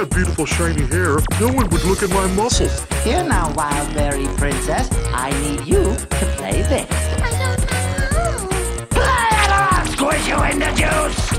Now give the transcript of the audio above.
had beautiful shiny hair, no one would look at my muscles. Here now, Wildberry Princess. I need you to play this. I don't know. Play it or I'll squish you into juice!